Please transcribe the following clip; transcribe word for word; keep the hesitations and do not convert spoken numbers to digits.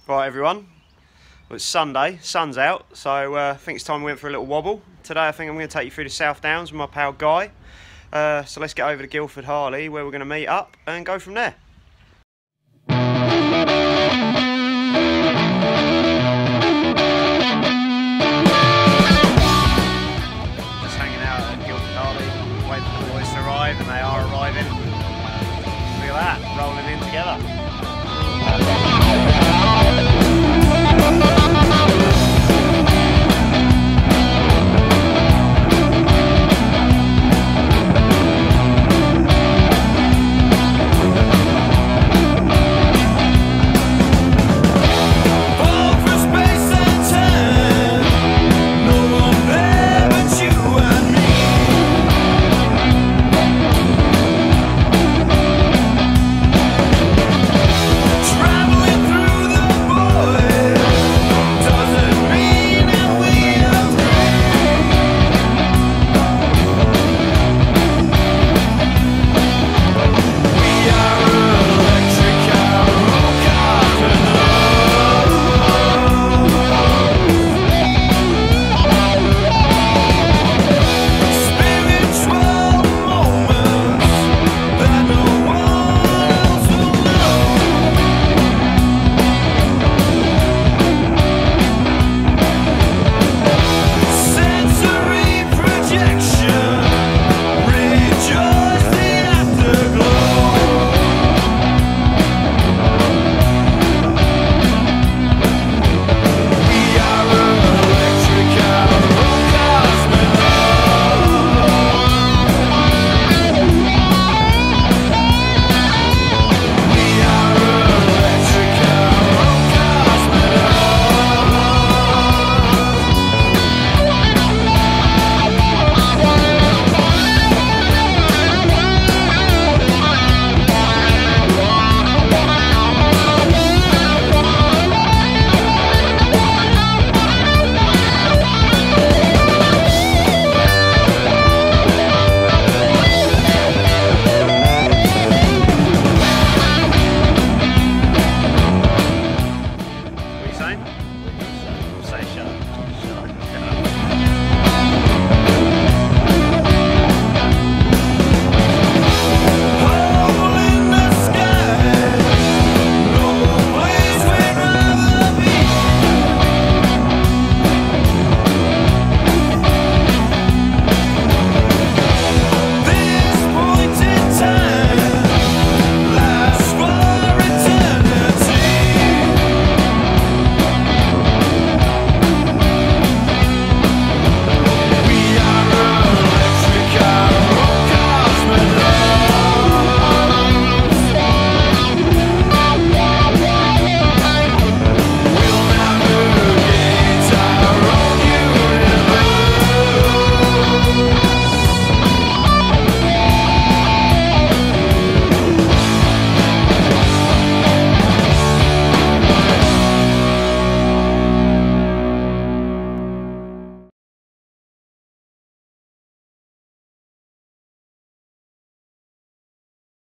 Right everyone, well, it's Sunday, sun's out, so uh, I think it's time we went for a little wobble. Today I think I'm going to take you through the South Downs with my pal Guy. Uh, so let's get over to Guildford Harley where we're going to meet up and go from there. Just hanging out at Guildford Harley, waiting for the boys to arrive, and they are arriving. Look at that, rolling in together.